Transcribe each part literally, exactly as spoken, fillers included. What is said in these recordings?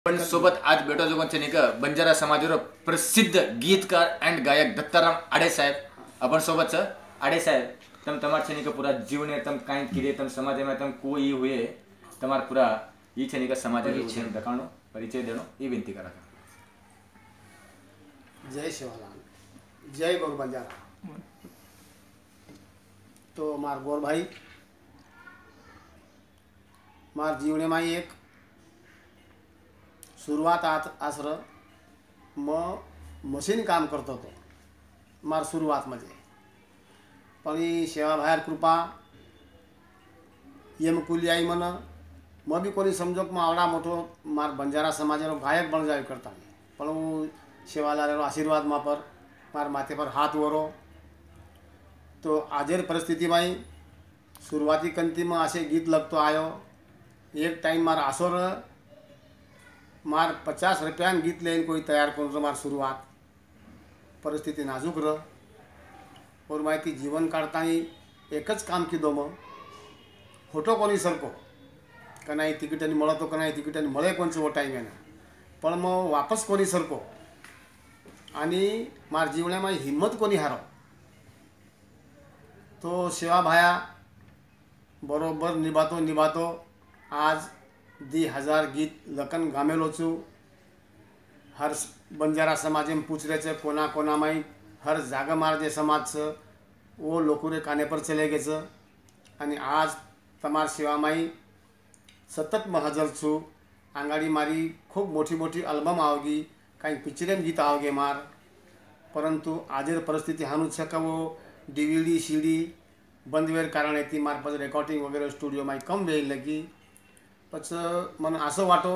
पण सोबत आज भेटो जो कोणचे निक बंजारा समाजावर प्रसिद्ध गीतकार एंड गायक दत्ताराम आडे साहेब अपन सोबत छ आडे साहेब तम तमार छे निक पूरा जीवने तम काई किरे तम समाज में तम कोई हुए तमार पूरा ई छे निक समाज रे छे दकानो परिचय देनो ई विनती करा। जय शिवालाल, जय गौर बंजारा। तो मार गौर भाई मार जीवने में एक सुरुवात आत आसर म मशीन काम करत होतो मार सुरुवात म्हणजे पण ही सेवा बाहेर कृपा येम कुली आई मन म बी कोणी समजोक म आवडा मोठो मार बंजारा समाजनो गायक बन जाय करता पण वो सेवालाल आशीर्वाद मा पर मार माथे पर हाथ वरो तो आजेर परिस्थिति में शुरुआती कंती में आसे गीत लगतो आयो। एक टाइम मार आसोर मार पचास रुपयान गीत लेन कोई तैयार करो मार शुरुआत परिस्थिति नाजुक रह और माहिती जीवन काढता एकच काम की दो मग फोटो कोणी सरको कनाई तिकीटांनी मळतो कनाई तिकीटांनी मळे कोणचं वो टाइम आहे पण मग वापस कोणी सरको आणि मार जीवनामध्ये हिम्मत कोणी हारो तो सेवा भाया बरोबर निभातो निभातो आज दी हजार गीत लखन गामेलो छू। हर बंजारा समाज में पूछ रहे छे कोना कोना में हर जागा मार जे समाज छ वो लोकुरे काने पर चले गए छ आणि आज तमार सेवा में सतत में हजर छू। आंगाड़ी मारी खूब मोटी मोटी अल्बम आवगी कहीं पिक्चरें गीत आवगे मार परंतु आजेर परिस्थिति हानु छ का वो डीवीडी सीडी बंदवेर कारण ती मार पर रेकॉर्डिंग वगैरह स्टुडियो में कम वेळ लगी पछ मन असं वाटो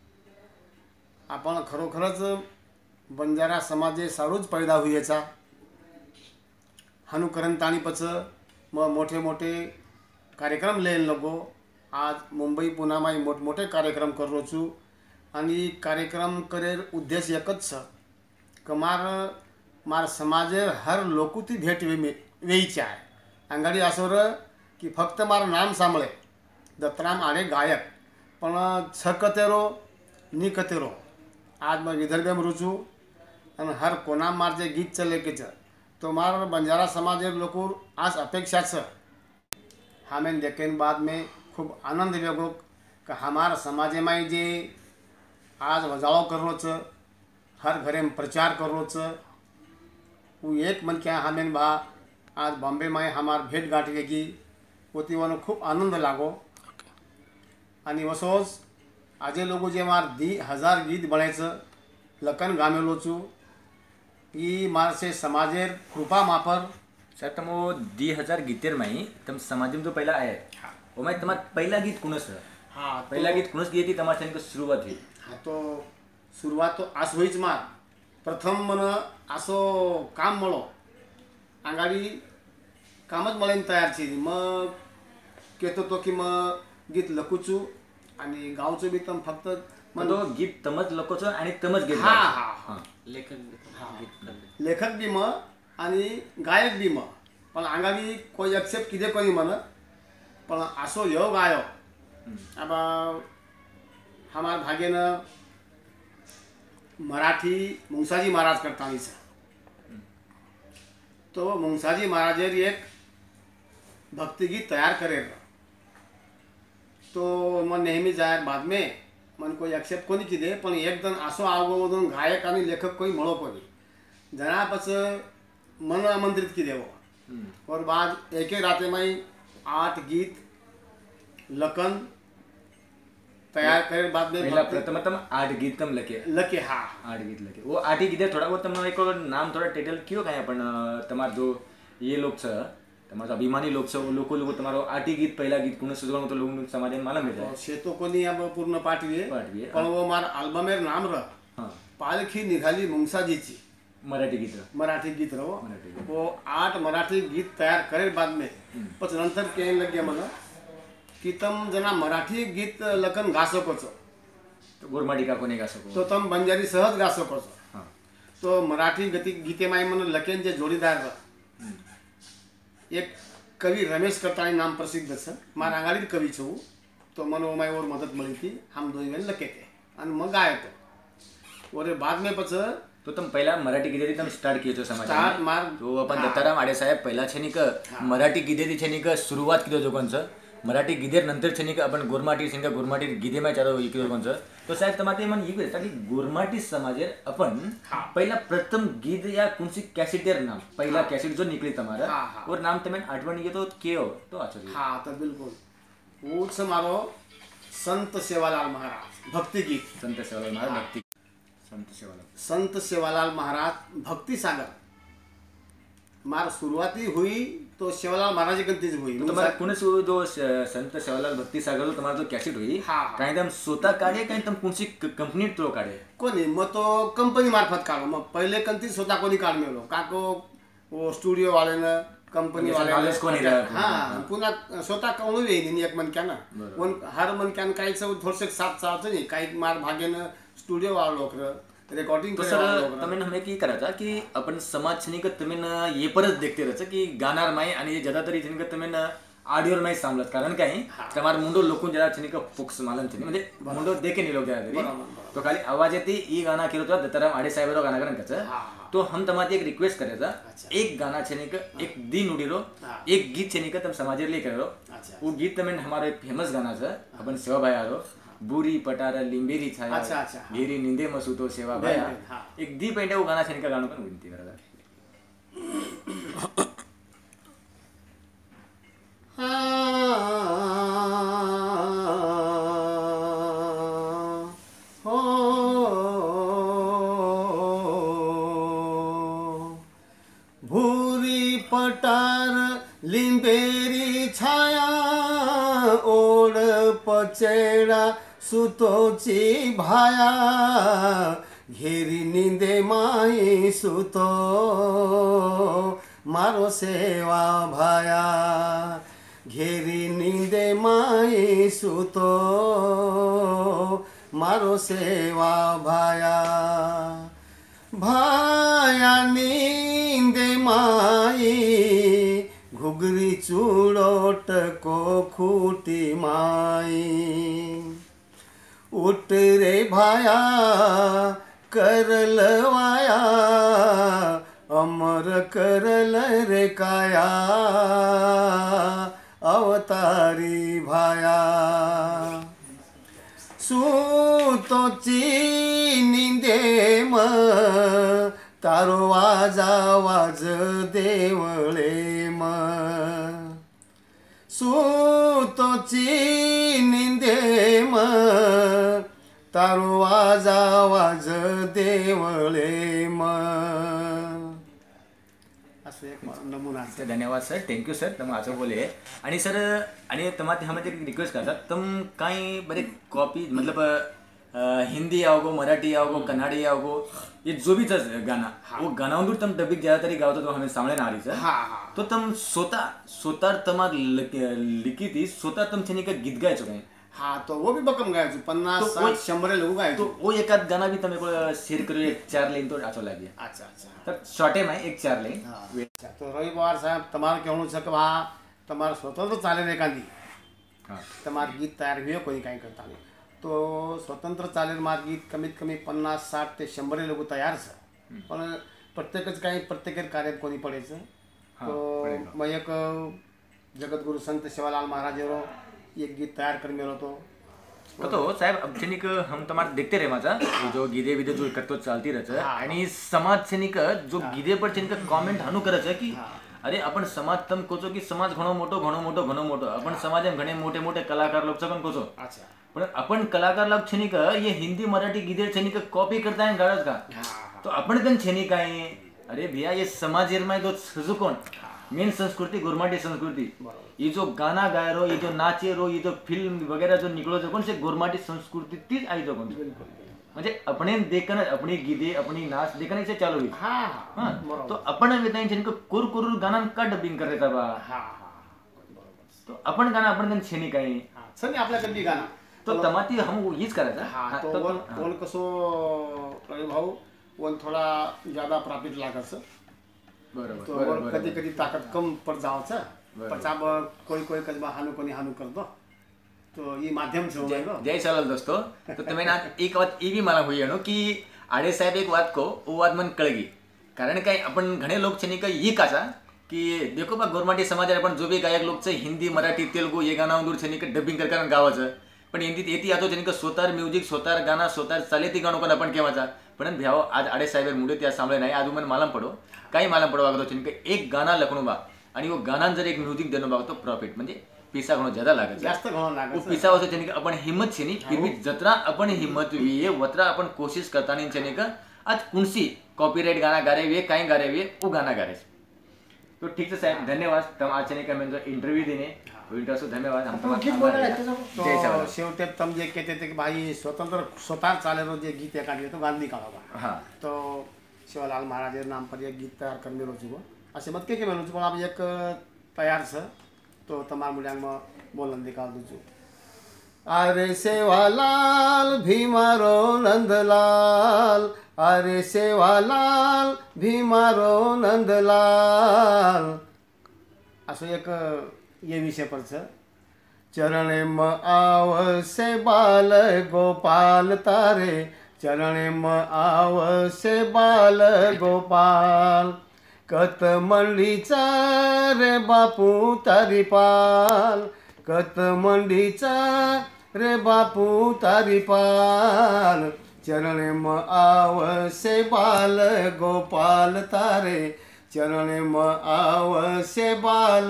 आपण खरोखरच बंजारा समाजे सारूच पैदा हुएचा हानुकरण ताणी पछ म मोठे मोठे कार्यक्रम लेन लगो। आज मुंबई पुना में मोठ मोठे कार्यक्रम करो छू आणि कार्यक्रम करेर उद्देश्य एकच छ कमार मार समाजे हर लोकुती भेट वेईची आहे। अंगाडी असोर की फक्त मार नाम सांभळे दत्ताराम आडे गायक पण छ कतेरो नी कतेरो आज मैं विदर्भ में रुचू और हर कोना मार जे गीत चले के छ तो मार बंजारा समाजेर लोको आज अपेक्षा छ हमें देखेन बाद में खूब आनंद वेगो कि हमार समाजे में जे आज वजाओ करो छ हर घरे में प्रचार करो छ वो एक मन क्या हमें बा आज बॉम्बे में हमार भेट गाठ वेगी होती वन खूब आनंद लागो आणि वसोज आजे लोगो जे मार दी हजार गीत बनायचं लखन गामेलो छू ई मार से समाजेर कृपा मापर सर तम वो दी हजार गीतेर माई तम समाज में तो पहला आए ओ मैं तमार पहला गीत कुणस हाँ पहला गीत कुणस गीती तमार छन को शुरुआत हुई। हाँ तो शुरुआत तो आस होईच मार प्रथम मन आसो काम मळो आंगाडी कामच मळेन तयार छी मग केतो तो की मग गीत लखूचू आणि गावचं बी तम फक्त मग तो गीत तमच लकोच आणि तमच गीत हा हा हां लेखक लेखक बी म आणि गायक बी म पण आंगाडी कोई एक्सेप्ट किदे कोणी म्हण पण असो योग आयो अब हमार भागेनं मराठी मुंसाजी महाराज करतानी छ तो मुंसाजी महाराजेर एक भक्तिगीत तयार करेल तो मन नेहमी जाय बाद में मन कोई एक्सेप्ट कोणी किदे पण एक जण असो आवगोदून गायक आणि लेखक कोई मळो कोणी जना पछ मन आमंत्रित किदे वो और बाद एक एक राते में आठ गीत लखन तैयार करे बाद में पहला प्रथमतम आठ गीत तम लके लके हाँ आठ गीत लके वो आठ ही गीत थोड़ा वो तम एक नाम थोड़ा टाइटल क्यों काय आपण तमार जो ये लोग छ तमार अभिमानी लोग छ वो लोको लोग तमारो आठ ही गीत पहला गीत कुण सुजगण तो लोग समाज में मालूम है शे तो कोणी अब पूर्ण पाठवी पाठवी पण वो मार अल्बमेर नाम र हां पालखी निघाली मुंगसाजीची मराठी गीत मराठी गीत रहो मराठी गीत वो आठ मराठी गीत तयार करे बाद में पछ नंतर कहने लगे मला कि तम जना मराठी गीत लखन गा सको छो तो गोरमाटी का कोने गा सको तो तम बंजारी सहज गा सको छो हां तो मराठी गीते गीते माई मन लखेन जे जोडीदार र एक कवि रमेश करताणी नाम प्रसिद्ध छ मार आंगाड़ी कवि छू तो मनो माई और मदद मिली थी हम दोई में लके थे आणि मग गायतो और बाद में पच तो तुम पहिला मराठी गीते तुम स्टार्ट किए तो समाज स्टार्ट मार तो अपन दत्ताराम आडे साहेब पहिला छनिक मराठी गीते छनिक सुरुवात किदो जो कोणचं मराठी गीतेर नंतर छनिक अपन गुरमाटी सिंग गुरमाटी गीते में चारो किदो कोणचं तो साहेब तमाते मन ये कहता कि गुरमाटी समाजेर अपन पहिला प्रथम गीत या कुंसी कैसेटेर नाम पहिला कैसेट जो निकली तुम्हारा और नाम तमें आठवण ये तो के हो तो अच्छा हाँ तो बिल्कुल वो छ मारो संत सेवालाल महाराज भक्ति गीत संत सेवालाल महाराज भक्ति संत सेवालाल संत सेवालाल महाराज भक्ति सागर मार शुरुआती हुई तो सेवालाल महाराज गंतीज हुई तो तुम्हारा कुछ जो संत सेवालाल भक्ति सागर तो तुम्हारा जो कैसेट हुई काही तुम स्वतः काढे काही तुम कुणसी कंपनी थ्रू काढे कोणी मग तो कंपनी मार्फत काढो मग पहिले कंती स्वतः कोणी काढ मिळलो काको वो स्टुडिओ वाल्यानं कंपनी वाले हा पुन्हा स्वतः कळू येईल एक मनक्यानं पण हर मनक्यानं काहीच थोडसे साथ चालतं नाही काही मार भाग्यानं स्टुडिओ वाला लोक रेकॉर्डिंग तो सर तमें हमें की करायचा की आपण समाज छनिक तमें ये परत देखते रहता कि गानार माई आणि ज्यादा तरी छनिक तमें ऑडिओर माई सांभळत कारण काय तमार मुंडो लोकून ज्यादा छनिक फोक्स मालन छनी म्हणजे मुंडो देखे नहीं लोग ज्यादा तरी तो खाली आवाज येते ई गाना केलो तो दत्ताराम आडे साहेब गाना करन त्याचं तो हम तमाते एक रिक्वेस्ट करायचा एक गाना छनिक एक दिन उडीरो एक गीत छनिक तम समाजेर ले करो वो गीत तमें हमारा फेमस गाना छ अपन सेवा भाई आरो बुरी पटार लिंबेरी छाया अच्छा अच्छा घेरी निंदे मसूतो सेवा भाया एक दी पेंटे वो गाना छनिक गाणं पण विनंती करा भूरी पटार लिंबेरी छाया ओढ पचेडा सुतोची भाया घेरी निंदे माई सुतो मारो सेवा भाया घेरी निंदे माई सुतो मारो सेवा भाया भाया निंदे माई घुगरी चूड़ोट को खूटी माई उठ रे भाया करल वाया अमर करल रे काया अवतारी भाया सुतोची निंदे म तारो वाजा वाज देवळे म सुतोची निंदे म तारो वाजा वाज देवळे म असं एक नमुना सर धन्यवाद सर थैंक यू सर तुम असं बोले आणि सर आणि तुम्हाला ह्यामध्ये एक रिक्वेस्ट करतात तुम काही बरे कॉपी मतलब हिंदी आओगो मराठी आओगो कन्नड़ी आओगो ये जो भी था गाना वो गाना दूर तुम डबिंग ज्यादा तरी गावतो तो हमें सामने ना रही सर तो तुम स्वतः स्वतः तमार लिखी थी स्वतः तुम छनी का गीत गायचो काय हाँ तो वो भी बकम गायचो पन्नास साठ शंभर लोग गायचो तो वो एक आध गाना भी तुम्हें को शेयर करो एक चार लाइन तो आचो लागे अच्छा अच्छा तर शॉर्टे में एक चार लाइन अच्छा तो रवि पवार साहब तमार कहणं छ के वा तमार स्वतंत्र चालेल एखादी हाँ तमार गीत तयार हुए कोई काही करता नहीं तो स्वतंत्र चालेल मार गीत कमीत कमी पन्नास साठ ते शंभर लोक तयार छ पण प्रत्येकच काही प्रत्येक कार्यात कोणी पडायचं तो मग एक जगतगुरु संत सेवालाल महाराज एक गीत तयार कर मेलो तो तो साहेब अब छनिक हम तुम्हारे देखते रहे माचा जो गीते विदे जो करतो चालती रहते आणि समाज छनिक जो गीते पर छनिक कमेंट हानु करत की अरे आपण समाज तम कोचो की समाज घणो मोठो घणो मोठो घणो मोठो आपण समाजात घणे मोठे मोठे कलाकार लोक पण कोचो अच्छा पण आपण कलाकार लोक छनिक ये हिंदी मराठी गीते छनिक कॉपी करता है गाड़त का तो अपन कन छनिक आहे अरे भैया ये समाजेर में जो सजुकोन मेन संस्कृति गुरमाटी संस्कृति ये जो गाना गाय रो ये जो नाचे रो ये जो फिल्म वगैरह जो निकलो जो कौन से गुरमाटी संस्कृति तीज आई जो कौन म्हणजे अपने देखना अपनी गीते अपनी नाच देखने से चालू हुई हाँ हाँ तो अपन बताएं जिनको कुर कुर गाना का डबिंग कर देता बा हाँ तो अपन गाना अपन कन छेनी काही सनी आपल्या कधी गाना तो तमाती हम हीच करायचा हाँ तो कोण कसो रवि भाऊ वन थोडा ज्यादा प्रॉफिट लागायचं बरोबर तो कधी कधी ताकद कम पड जावचं पचाब कोई कोई कसबा हानू कोणी हानू करतो તો એ માધ્યમ છે જય જય સલાલ દોસ્તો. તો તમે ના એક વાત એવી મારા હોય એનો કે આડે સાહેબ એક વાત કહો वो વાત મને કળગી. કારણ કે अपन ઘણે लोग છે ને કઈ ये काचा कि देखो बा गवर्नमेंट समाज पण जो भी गायक लोक છે हिंदी मराठी तेलुगू ये गाना दूर છે ને કે डबिंग कर कारण गावाचं पण हिंदीत येती आतो છે ને કે स्वतः म्युझिक स्वतः गाना स्वतः चाले ती गाणं पण आपण केव्हाचा पण भ्याव आज आडे साहेब मुळे त्या सांभळे नाही आज મને मालम पडो काही मालम पडो वागतो છે કે एक गाना लखणू बा आणि वो गाना जर एक म्युझिक देणं बा तो प्रॉफिट म्हणजे પૈસા ઘણો જ્યાદા લાગે છે જાસ્ત ઘણો લાગે છે પૈસા હોય છે ને કે आपण हिम्मत છે ની फिर भी जत्रा अपन हिम्मत ये वत्रा अपन कोशिश करता नहीं છે ને કે आज कुणसी कॉपीराइट गाना गा रहे काही गा रहे वो गाना गा रहे तो ठीक है साहब धन्यवाद तम आज ने का मैं इंटरव्यू देने इंटरव्यू धन्यवाद हम तो शेवटे तम जे कहते थे कि भाई स्वतंत्र स्वतः चालेलो जे गीत काढले तो गांधी काढावा हाँ तो शिवलाल महाराज नाम पर एक गीत तैयार कर मेलो छुगो असे मत के के मेलो छुगो अब एक तैयार छ तो तमार मुल्यांग में बोलन दिखाव दू छु अरे सेवालाल भीमारो नंदलाल अरे सेवालाल भीमारो नंदलाल असो एक ये विषय पर छ चरणे म आवसे बाल गोपाल तारे चरणे म आवसे बाल गोपाल कत मंडीचा रे बापू तारी पाल कत मंडीचा रे बापू तारी पाल चरणे म आवसे बाल गोपाल तारे चरणे म आवसे बाल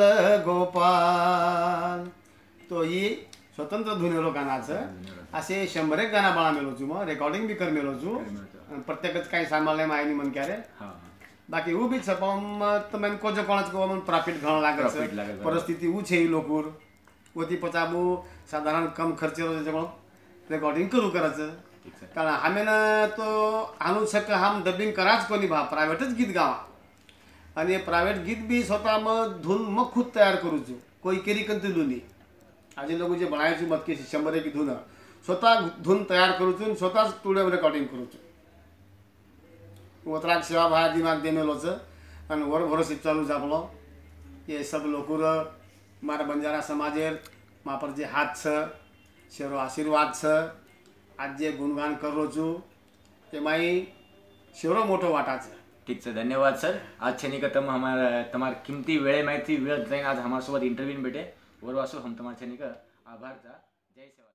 गोपाल तो ही स्वतंत्र धुनेलो गानाचं असे शंभर एक गाना बाळा मेलो छू मग रेकॉर्डिंग बी कर मेलो छू प्रत्येकच काही सांभाळले मायनी मन क्यारे बाकी वो भी छपम तो मैंने को जो कोणाच को मन प्रॉफिट घणो लागे छे परिस्थिति ऊ छे ई लोकुर ओती पचाबू साधारण कम खर्च रेकॉर्डिंग करू करायचं कारण हमें तो आणू शक हम डबिंग कराच कोणी भा प्रायव्हेटच गीत गावा आणि प्रायव्हेट गीत बी स्वतः मग धून मग खुद तयार करू छू कोई केरी कंती लुनी आज लोग जे बनायची मत की शंभर एक धून स्वतः धून तयार करू छू स्वतःच स्टुडिओ रेकॉर्डिंग करू छू ओतराक सेवा भाया दिमाग देमेलो छ आणि वर भरोसे चालू जापलो ये सब लोकुर मारा बंजारा समाजेर मापर जे हाथ छ शेरो आशीर्वाद छ आज जे गुणगान करो छु तेमाई शेरो मोटो वाटा छ ठीक है धन्यवाद सर आज छे का तम हमारा तमार कीमती वेळे माहिती वेळ देन आज हमारे सोबत इंटरव्यू में बैठे और वासु हम तुम्हारे छे का आभार था जय सेवा।